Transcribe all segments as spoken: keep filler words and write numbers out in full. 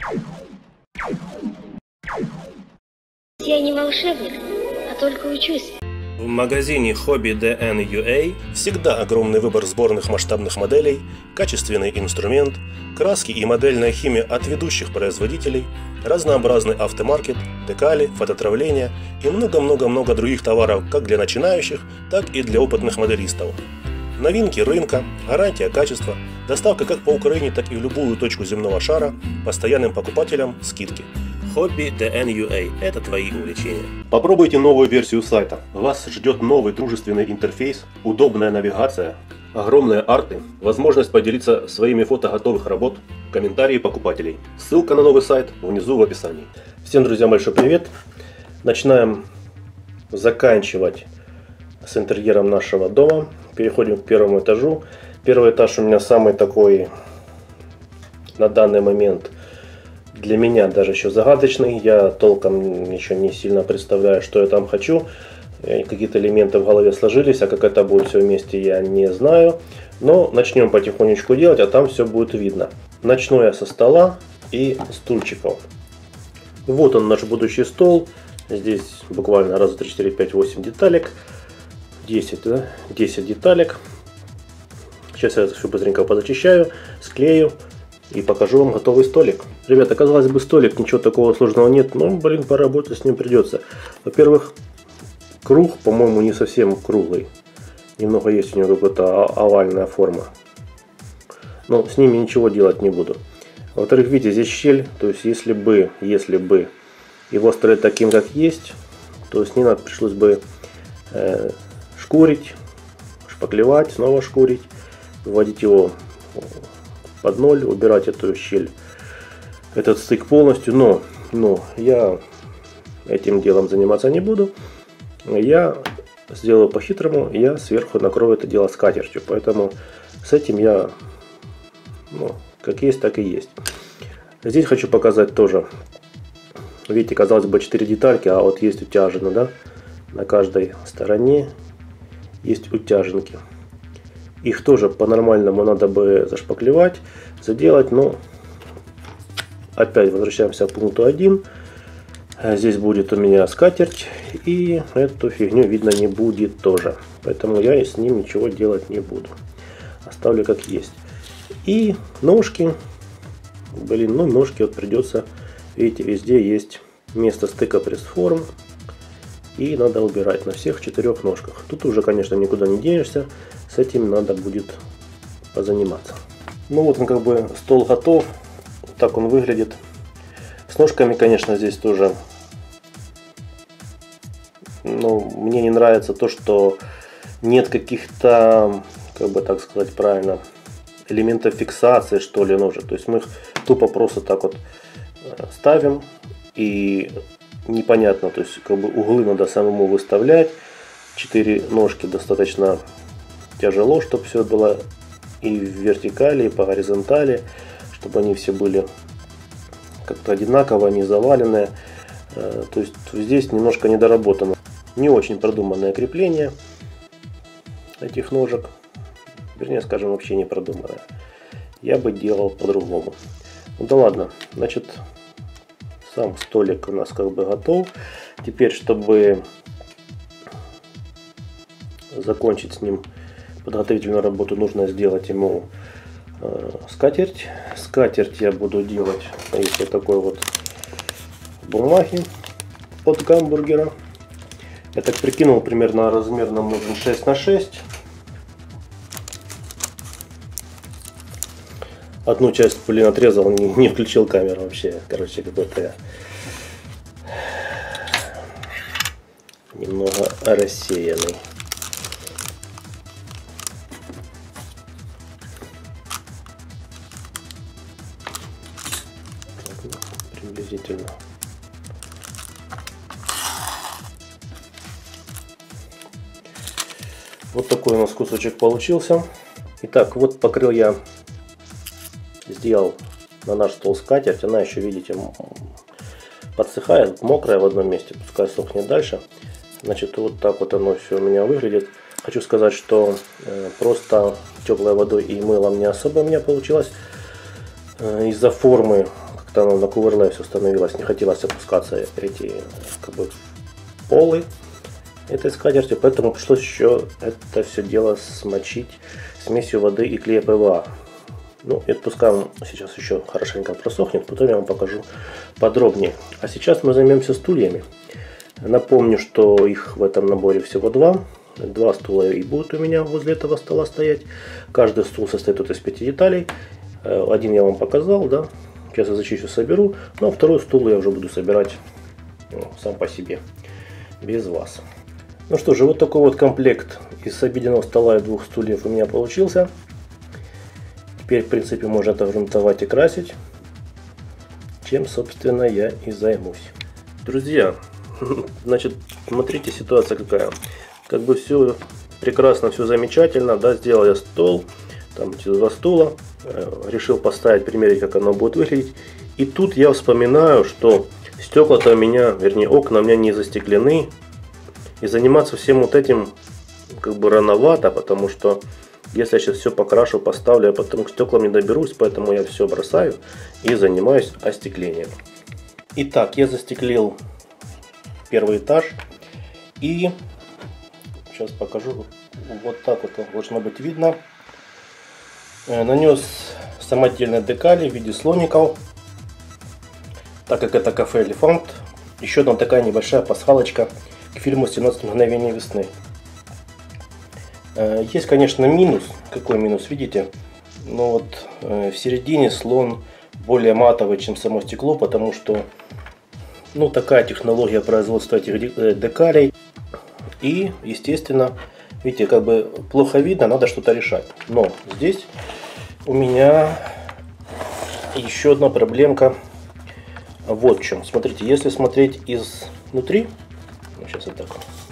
Я не волшебник, а только учусь. В магазине Hobby ди эн ю эй всегда огромный выбор сборных масштабных моделей, качественный инструмент, краски и модельная химия от ведущих производителей, разнообразный автомаркет, декали, фототравления и много-много-много других товаров как для начинающих, так и для опытных моделистов. Новинки рынка, гарантия качества, доставка как по Украине, так и в любую точку земного шара, постоянным покупателям скидки. Hobby ди эн ю эй – это твои увлечения. Попробуйте новую версию сайта. Вас ждет новый дружественный интерфейс, удобная навигация, огромные арты, возможность поделиться своими фото готовых работ, комментарии покупателей. Ссылка на новый сайт внизу в описании. Всем, друзья, большой привет! Начинаем заканчивать с интерьером нашего дома. Переходим к первому этажу. Первый этаж у меня самый такой на данный момент для меня даже еще загадочный. Я толком еще не сильно представляю, что я там хочу. Какие-то элементы в голове сложились, а как это будет все вместе, я не знаю. Но начнем потихонечку делать, а там все будет видно. Начну я со стола и стульчиков. Вот он, наш будущий стол. Здесь буквально раз, два, три, четыре, пять, восемь деталек. десять, да? десять деталек. Сейчас я это все быстренько позачищаю, склею и покажу вам готовый столик. Ребята, казалось бы, столик, ничего такого сложного нет, но, блин, поработать с ним придется. Во-первых, круг, по-моему, не совсем круглый. Немного есть у него какая-то овальная форма. Но с ними ничего делать не буду. Во-вторых, видите, здесь щель, то есть если бы, если бы его оставить таким, как есть, то с ним пришлось бы э, шкурить, шпаклевать, снова шкурить, вводить его под ноль, убирать эту щель, этот стык полностью. Но, но я этим делом заниматься не буду. Я сделаю по-хитрому, я сверху накрою это дело скатертью. Поэтому с этим я, ну, как есть, так и есть. Здесь хочу показать тоже. Видите, казалось бы, четыре детальки, а вот есть утяжено, да? На каждой стороне есть утяженки. Их тоже по-нормальному надо бы зашпаклевать, заделать, но опять возвращаемся к пункту один. Здесь будет у меня скатерть, и эту фигню видно не будет тоже. Поэтому я с ним ничего делать не буду. Оставлю как есть. И ножки. Блин, ну ножки вот придется, видите, везде есть место стыка пресс-форм. И надо убирать на всех четырех ножках. Тут уже, конечно, никуда не денешься. С этим надо будет позаниматься. Ну вот он, как бы, стол готов. Так он выглядит. С ножками, конечно, здесь тоже. Но мне не нравится то, что нет каких-то, как бы так сказать правильно, элементов фиксации, что ли, ножек. То есть мы их тупо просто так вот ставим и непонятно, то есть как бы углы надо самому выставлять. Четыре ножки достаточно тяжело, чтобы все было и в вертикали, и по горизонтали, чтобы они все были как-то одинаково, не заваленные. То есть здесь немножко недоработано. Не очень продуманное крепление этих ножек. Вернее, скажем, вообще не продуманное. Я бы делал по-другому. Ну да ладно, значит, сам столик у нас как бы готов. Теперь, чтобы закончить с ним подготовительную работу, нужно сделать ему э, скатерть. Скатерть я буду делать из вот такой вот бумаги под гамбургера. Я так прикинул, примерно размер нам нужен шесть на шесть. Одну часть, блин, отрезал, не, не включил камеру вообще. Короче, какой-то я немного рассеянный. Так, ну, приблизительно. Вот такой у нас кусочек получился. Итак, вот покрыл я, сделал на наш стол скатерть. Она еще, видите, подсыхает, мокрая в одном месте, пускай сохнет дальше. Значит, вот так вот оно все у меня выглядит. Хочу сказать, что э, просто теплой водой и мылом не особо у меня получилось. Э, из-за формы как-то оно на кувырле все становилось, не хотелось опускаться эти как бы полы этой скатерти, поэтому пришлось еще это все дело смочить смесью воды и клея ПВА. Ну, это пускай он сейчас еще хорошенько просохнет, потом я вам покажу подробнее. А сейчас мы займемся стульями. Напомню, что их в этом наборе всего два. Два стула и будут у меня возле этого стола стоять. Каждый стул состоит из пяти деталей. Один я вам показал, да. Сейчас я зачищу, соберу. Ну, а второй стул я уже буду собирать ну, сам по себе, без вас. Ну что же, вот такой вот комплект из обеденного стола и двух стульев у меня получился. Теперь, в принципе, можно это грунтовать и красить, чем, собственно, я и займусь. Друзья, значит, смотрите, ситуация какая. Как бы все прекрасно, все замечательно, да, сделал я стол, там эти два стула, решил поставить, примерить, как оно будет выглядеть. И тут я вспоминаю, что стекла-то у меня, вернее, окна у меня не застеклены. И заниматься всем вот этим как бы рановато, потому что если я сейчас все покрашу, поставлю, я потом к стеклам не доберусь, поэтому я все бросаю и занимаюсь остеклением. Итак, я застеклил первый этаж и сейчас покажу, вот так вот должно быть видно. Нанес самодельные декали в виде слоников, так как это кафе Элефант. Еще одна такая небольшая пасхалочка к фильму семнадцать мгновений весны. Есть, конечно, минус. Какой минус, видите? Но вот в середине слон более матовый, чем само стекло, потому что ну, такая технология производства этих декалей. И, естественно, видите, как бы плохо видно, надо что-то решать. Но здесь у меня еще одна проблемка. Вот в чем. Смотрите, если смотреть изнутри, сейчас вот так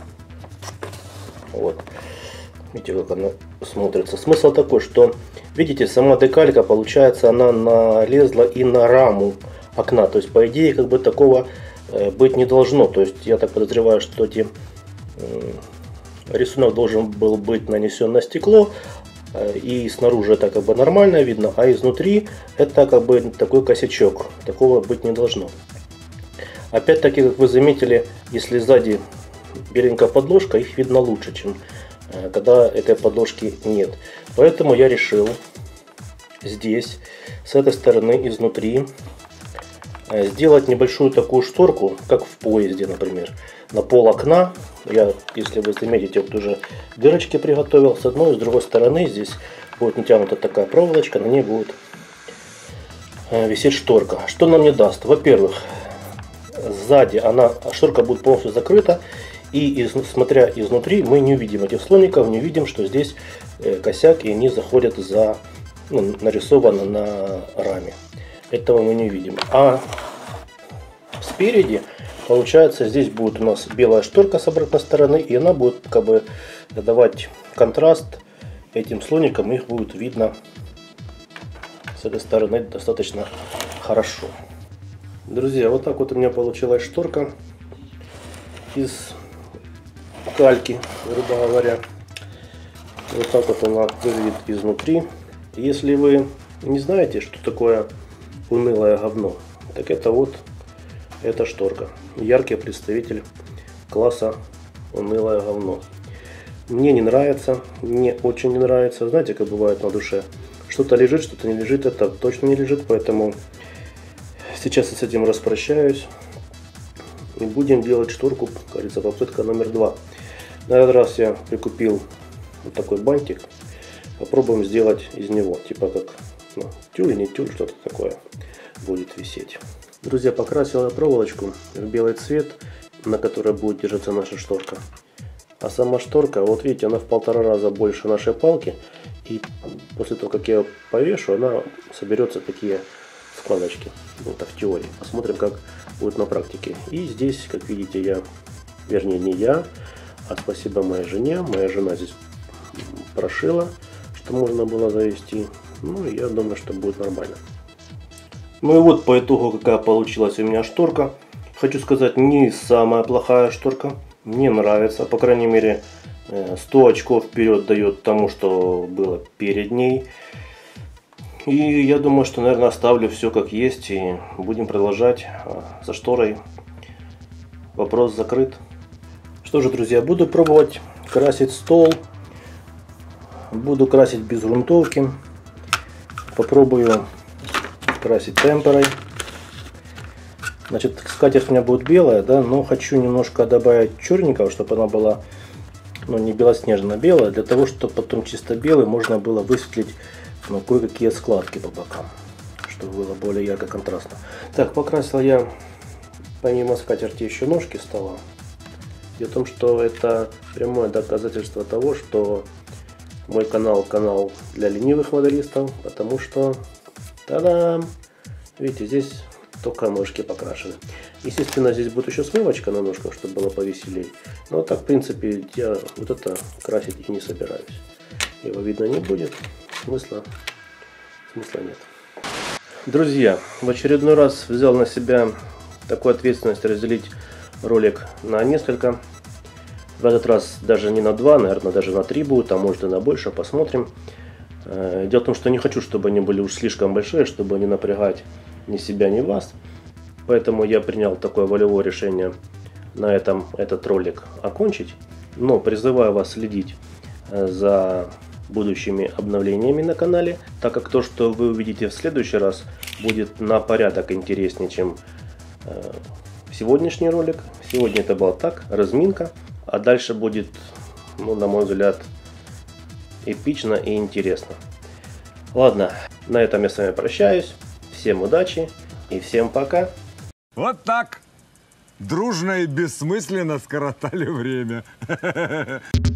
вот. Видите, как она смотрится. Смысл такой, что, видите, сама декалька, получается, она налезла и на раму окна. То есть, по идее, как бы такого быть не должно. То есть, я так подозреваю, что эти, э, рисунок должен был быть нанесен на стекло. Э, и снаружи это как бы нормально видно, а изнутри это как бы такой косячок. Такого быть не должно. Опять-таки, как вы заметили, если сзади беленькая подложка, их видно лучше, чем когда этой подложки нет. Поэтому я решил здесь, с этой стороны, изнутри, сделать небольшую такую шторку, как в поезде, например, на пол окна. Я, если вы заметите, вот уже дырочки приготовил. С одной и с другой стороны здесь будет натянута такая проволочка, на ней будет висеть шторка. Что нам не даст? Во-первых, сзади она, шторка будет полностью закрыта. И из, смотря изнутри, мы не увидим этих слоников, не увидим, что здесь э, косяк и они заходят за, ну, нарисовано на раме. Этого мы не увидим. А спереди, получается, здесь будет у нас белая шторка с обратной стороны, и она будет как бы давать контраст этим слоникам, их будет видно с этой стороны достаточно хорошо. Друзья, вот так вот у меня получилась шторка из кальки, грубо говоря. Вот так вот она выглядит изнутри. Если вы не знаете, что такое унылое говно, так это вот эта шторка. Яркий представитель класса унылое говно. Мне не нравится, мне очень не нравится. Знаете, как бывает на душе. Что-то лежит, что-то не лежит. Это точно не лежит, поэтому сейчас я с этим распрощаюсь. И будем делать шторку, кажется, попытка номер два. На этот раз я прикупил вот такой бантик. Попробуем сделать из него, типа как ну, тюль, не тюль, что-то такое будет висеть. Друзья, покрасил я проволочку в белый цвет, на которой будет держаться наша шторка. А сама шторка, вот видите, она в полтора раза больше нашей палки. И после того, как я ее повешу, она соберется такие складочки. Вот так в теории. Посмотрим, как будет на практике. И здесь, как видите, я, вернее не я, а спасибо моей жене. Моя жена здесь прошила, что можно было завести. Ну, я думаю, что будет нормально. Ну и вот по итогу, какая получилась у меня шторка. Хочу сказать, не самая плохая шторка. Мне нравится. По крайней мере, сто очков вперед дает тому, что было перед ней. И я думаю, что, наверное, оставлю все как есть и будем продолжать. За шторой вопрос закрыт. Что же, друзья, буду пробовать красить стол. Буду красить без грунтовки. Попробую красить темперой. Значит, скатерть у меня будет белая, да, но хочу немножко добавить черненького, чтобы она была, ну, не белоснежно-белая, для того, чтобы потом чисто белый можно было высветлить, ну, кое-какие складки по бокам, чтобы было более ярко контрастно. Так, покрасил я помимо скатерти еще ножки стола. Дело в том, что это прямое доказательство того, что мой канал канал для ленивых моделистов, потому что, та-дам, видите, здесь только ножки покрашены. Естественно, здесь будет еще смывочка на ножках, чтобы было повеселее. Но так, в принципе, я вот это красить и не собираюсь. Его видно не будет. Смысла, смысла нет. Друзья, в очередной раз взял на себя такую ответственность разделить ролик на несколько. В этот раз даже не на два, наверное, даже на три будет, а может и на больше, посмотрим. Дело в том, что не хочу, чтобы они были уж слишком большие, чтобы не напрягать ни себя, ни вас. Поэтому я принял такое волевое решение на этом этот ролик окончить. Но призываю вас следить за будущими обновлениями на канале, так как то, что вы увидите в следующий раз, будет на порядок интереснее, чем э, сегодняшний ролик. Сегодня это была так, разминка, а дальше будет, ну, на мой взгляд, эпично и интересно. Ладно, на этом я с вами прощаюсь. Всем удачи и всем пока. Вот так дружно и бессмысленно скоротали время.